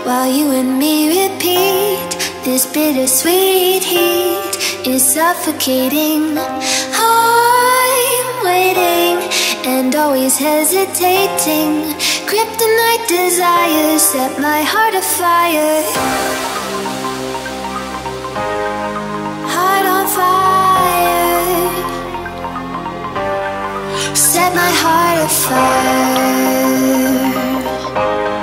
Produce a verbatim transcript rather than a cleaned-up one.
while you and me repeat. This bittersweet heat is suffocating. I'm waiting and always hesitating. Kryptonite desires set my heart afire. Heart on fire. Set my heart afire.